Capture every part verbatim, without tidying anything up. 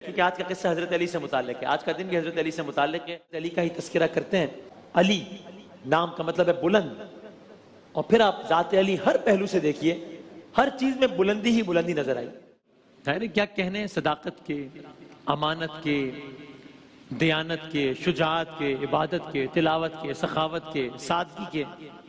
کیونکہ آج کا قصہ حضرت علی سے متعلق ہے، آج کا دن بھی حضرت علی سے متعلق ہے. علی کا ہی تذکرہ کرتے ہیں. علی نام کا مطلب ہے بلند، اور پھر آپ ذات علی ہر پہلو سے دیکھیے، ہر چیز میں بلندی ہی بلندی نظر آئی. خیر کیا کہنے، صداقت کے، امانت کے، دیانت کے، شجاعت کے، عبادت کے، تلاوت کے، سخاوت کے، سادگی کے.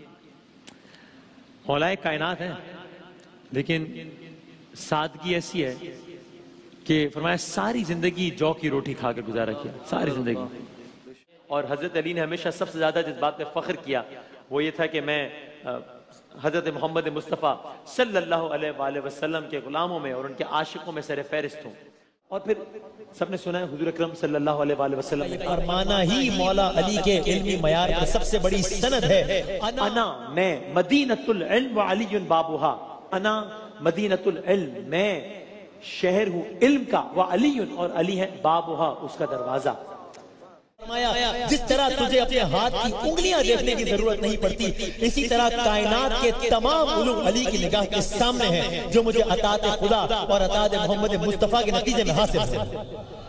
مولائے کائنات ہیں، لیکن سادگی ایسی ہے کہ فرمایا ساری زندگی جو کی روٹی کھا کر گزارا کیا، ساری زندگی. اور حضرت علی نے ہمیشہ سب سے زیادہ جس بات پہ فخر کیا وہ یہ تھا کہ میں حضرت محمد مصطفیٰ صلی اللہ علیہ وآلہ وسلم کے غلاموں میں اور ان کے عاشقوں میں سر فہرست ہوں. اور پھر سب نے سنا ہے حضور اکرم صلی اللہ علیہ وآلہ وسلم نے فرمانا ہی مولا علی کے علمی معیار پر سب سے بڑی سند ہے. انا میں مدینۃ العلم وعلی بابوہا، انا مدینۃ العلم میں شہر ہوں علم کا، وعلی اور علی ہے بابوہا اس کا دروازہ. جس طرح تجھے اپنے ہاتھ کی انگلیاں دیکھنے کی ضرورت نہیں پڑتی، اسی طرح کائنات کے تمام علوم علی کی نگاہ کے سامنے ہیں، جو مجھے عطاء خدا اور عطاء محمد مصطفیٰ کے نتیجے میں حاصل ہے.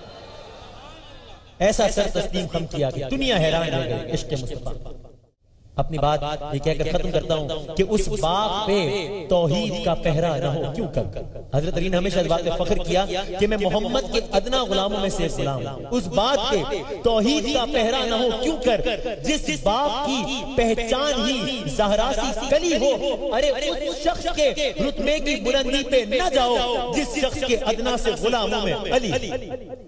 ایسا سر تسلیم خم کیا کہ دنیا حیران رہ گئی عشق مصطفیٰ. اپنی بات یہ کہہ کر ختم کرتا ہوں کہ اس باغ پہ توحید کا پہرا نہ ہو کیوں کر. حضرت علی نے ہمیشہ اس بات پہ فخر کیا کہ میں محمد کے ادنا غلاموں میں سے غلام ہوں. اس بات پہ توحید کا پہرا نہ ہو کیوں کر جس باغ کی پہچان ہی زہرا سی کلی ہو. ارے اس شخص کے رتبے کی بلندی پہ نہ جاؤ جس شخص کے ادنا سے غلاموں میں علی.